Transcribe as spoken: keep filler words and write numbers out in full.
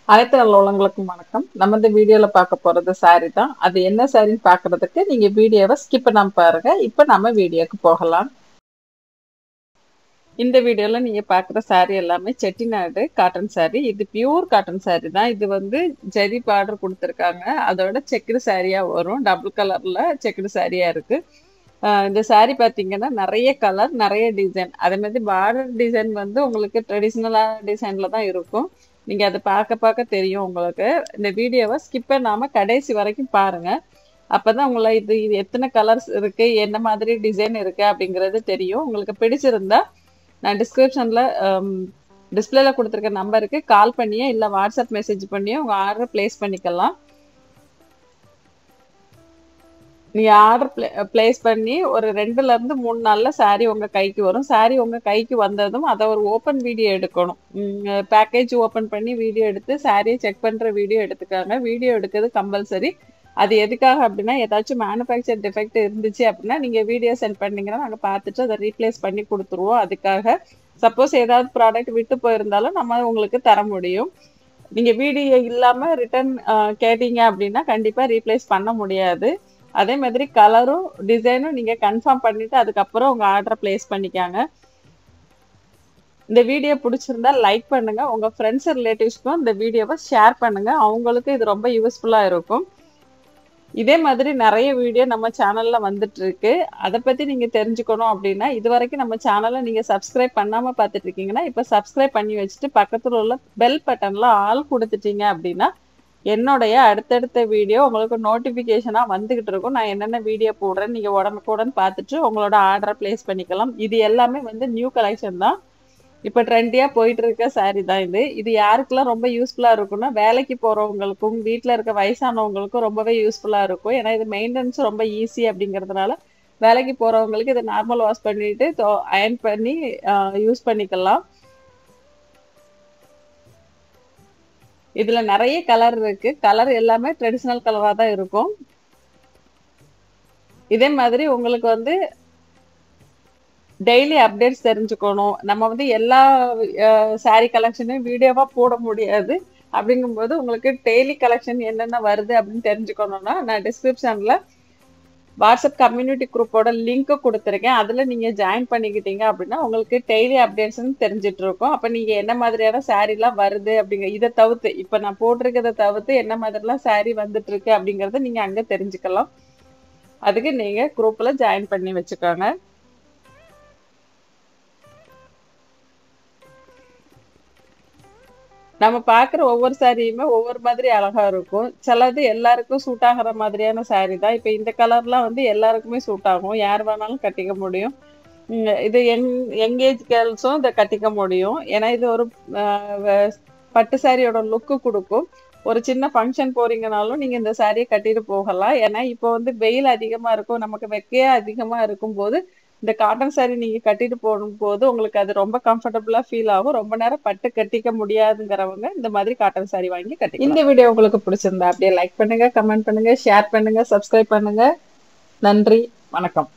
அனைத்து நல்ல உள்ளங்களுக்கும் வணக்கம். நம்ம இந்த வீடியோல பார்க்க போறது சாரி தான். அது என்ன சாரின்னு பார்க்கறதுக்கு நீங்க வீடியோவை ஸ்கிப் பண்ணாம பாருங்க. இப்ப நம்ம வீடியோக்கு போகலாம். இந்த வீடியோல நீங்க பார்க்குற சாரி எல்லாமே செட்டிநாடு காட்டன் சாரி. இது பியூர் காட்டன் சாரி தான். இது வந்து ஜரி பார்டர் கொடுத்துருக்காங்க. அதோட செக்குடு சாரியா வரும். டபுள் கலர்ல செக்குடு சாரியா இருக்கு. அஹ் இந்த சாரி பார்த்தீங்கன்னா நிறைய கலர், நிறைய டிசைன். அதே மாதிரி பார்டர் டிசைன் வந்து உங்களுக்கு ட்ரெடிஷ்னலான டிசைன்ல தான் இருக்கும். நீங்க அதை பார்க்க பார்க்க தெரியும் உங்களுக்கு. இந்த வீடியோவை ஸ்கிப் பண்ணாம கடைசி வரைக்கும் பாருங்க. அப்பதான் உங்களை இது இது எத்தனை கலர்ஸ் இருக்கு, என்ன மாதிரி டிசைன் இருக்கு அப்படிங்கிறது தெரியும். உங்களுக்கு பிடிச்சிருந்தா நான் டிஸ்கிரிப்ஷன்ல டிஸ்பிளேல கொடுத்துருக்க நம்பருக்கு கால் பண்ணியே இல்லை வாட்ஸ்அப் மெசேஜ் பண்ணியே உங்க ஆர்டர் பிளேஸ் பண்ணிக்கலாம். நீங்க ஆர்டர் பிளேஸ் பண்ணி ஒரு ரெண்டுல இருந்து மூணு நாள்ல சாரி உங்க கைக்கு வரும். சாரி உங்க கைக்கு வந்ததும் அதை ஒரு ஓப்பன் வீடியோ எடுக்கணும். பேக்கேஜ் ஓப்பன் பண்ணி வீடியோ எடுத்து சாரியை செக் பண்ற வீடியோ எடுத்துக்காங்க. வீடியோ எடுக்கிறது கம்பல்சரி. அது எதுக்காக அப்படின்னா ஏதாச்சும் மேனுஃபேக்சர் டிஃபெக்ட் இருந்துச்சு அப்படின்னா நீங்க வீடியோ சென்ட் பண்ணீங்கன்னா நாங்கள் பார்த்துட்டு அதை ரீப்ளேஸ் பண்ணி கொடுத்துருவோம். அதுக்காக சப்போஸ் ஏதாவது ப்ராடக்ட் விட்டு போயிருந்தாலும் நம்ம உங்களுக்கு தர முடியும். நீங்க வீடியோ இல்லாம ரிட்டர்ன் கேட்டீங்க அப்படின்னா கண்டிப்பா ரீப்ளேஸ் பண்ண முடியாது. அதே மாதிரி கலரும் டிசைனும் நீங்க கன்ஃபார்ம் பண்ணிட்டு அதுக்கப்புறம் உங்க ஆர்டரை பிளேஸ் பண்ணிக்காங்க. இந்த வீடியோ பிடிச்சிருந்தா லைக் பண்ணுங்க. உங்க ஃப்ரெண்ட்ஸ் ரிலேட்டிவ்ஸ்க்கும் இந்த வீடியோவை ஷேர் பண்ணுங்க. அவங்களுக்கு இது ரொம்ப யூஸ்ஃபுல்லா இருக்கும். இதே மாதிரி நிறைய வீடியோ நம்ம சேனல்ல வந்துட்டு இருக்கு. அதை பத்தி நீங்க தெரிஞ்சுக்கணும் அப்படின்னா இது வரைக்கும் நம்ம சேனலை நீங்க சப்ஸ்கிரைப் பண்ணாம பார்த்துட்டு இருக்கீங்கன்னா இப்ப சப்ஸ்கிரைப் பண்ணி வச்சுட்டு பக்கத்துல உள்ள பெல் பட்டன்ல ஆல் கொடுத்துட்டீங்க அப்படின்னா என்னுடைய அடுத்தடுத்த வீடியோ உங்களுக்கு நோட்டிபிகேஷனா வந்துகிட்டு இருக்கும். நான் என்னென்ன வீடியோ போடுறேன் நீங்க உடனுக்குடன் பார்த்துட்டு உங்களோட ஆர்டரை பிளேஸ் பண்ணிக்கலாம். இது எல்லாமே வந்து நியூ கலெக்ஷன் தான். இப்ப ட்ரெண்டியா போயிட்டு இருக்க சாரி தான் இது. இது யாருக்கெல்லாம் ரொம்ப யூஸ்ஃபுல்லா இருக்கும்னா வேலைக்கு போறவங்களுக்கும் வீட்டுல இருக்க வயசானவங்களுக்கும் ரொம்பவே யூஸ்ஃபுல்லா இருக்கும். ஏன்னா இது மெயின்டெனன்ஸ் ரொம்ப ஈஸி அப்படிங்கறதுனால வேலைக்கு போறவங்களுக்கு இதை நார்மல் வாஷ் பண்ணிட்டு அயர்ன் பண்ணி யூஸ் பண்ணிக்கலாம். இதுல நிறைய கலர் இருக்கு. கலர் எல்லாமே ட்ரெடிஷ்னல் கலரா தான் இருக்கும். இதே மாதிரி உங்களுக்கு வந்து டெய்லி அப்டேட்ஸ் தெரிஞ்சுக்கணும். நம்ம வந்து எல்லா சாரி கலெக்ஷனையும் வீடியோவா போட முடியாது. அப்படிங்கும்போது உங்களுக்கு டெய்லி கலெக்ஷன் என்னென்ன வருது அப்படின்னு தெரிஞ்சுக்கணும்னா நான் டிஸ்கிரிப்ஷன்ல வாட்ஸ்அப் கம்யூனிட்டி குரூப்போட லிங்க் கொடுத்துருக்கேன். அதுல நீங்க ஜாயின் பண்ணிக்கிட்டீங்க அப்படின்னா உங்களுக்கு டெய்லி அப்டேட்ஸ் தெரிஞ்சிட்டு இருக்கும். அப்ப நீங்க என்ன மாதிரியான சாரி எல்லாம் வருது அப்படிங்க இதை தவிர்த்து இப்ப நான் போட்டிருக்கிறத தவிர்த்து என்ன மாதிரிலாம் சாரி வந்துட்டு இருக்கு அப்படிங்கறத நீங்க அங்க தெரிஞ்சுக்கலாம். அதுக்கு நீங்க குரூப்ல ஜாயின் பண்ணி வச்சுக்கோங்க. நம்ம பாக்குற ஒவ்வொரு சாரியுமே ஒவ்வொரு மாதிரி அழகா இருக்கும். சிலது எல்லாருக்கும் சூட் ஆகிற மாதிரியான சாரி தான். இப்ப இந்த கலர்லாம் வந்து எல்லாருக்குமே சூட் ஆகும். யார் வேணாலும் கட்டிக்க முடியும். இது யங் யங்கேஜ் கேர்ள்ஸும் இதை கட்டிக்க முடியும். ஏன்னா இது ஒரு பட்டு சாரியோட லுக்கு கொடுக்கும். ஒரு சின்ன ஃபங்க்ஷன் போறீங்கனாலும் நீங்க இந்த சாரியை கட்டிட்டு போகலாம். ஏன்னா இப்போ வந்து வெயில் அதிகமா இருக்கும், நமக்கு வெக்கையா அதிகமா இருக்கும் போது இந்த காட்டன் சாரி நீங்க கட்டிட்டு போகும்போது உங்களுக்கு அது ரொம்ப கம்ஃபர்டபுளா ஃபீல் ஆகும். ரொம்ப நேரம் பட்டு கட்டிக்க முடியாதுங்கிறவங்க இந்த மாதிரி காட்டன் சாரி வாங்கி கட்டி. இந்த வீடியோ உங்களுக்கு பிடிச்சிருந்தா அப்படியே லைக் பண்ணுங்க, கமெண்ட் பண்ணுங்க, ஷேர் பண்ணுங்க, சப்ஸ்கிரைப் பண்ணுங்க. நன்றி, வணக்கம்.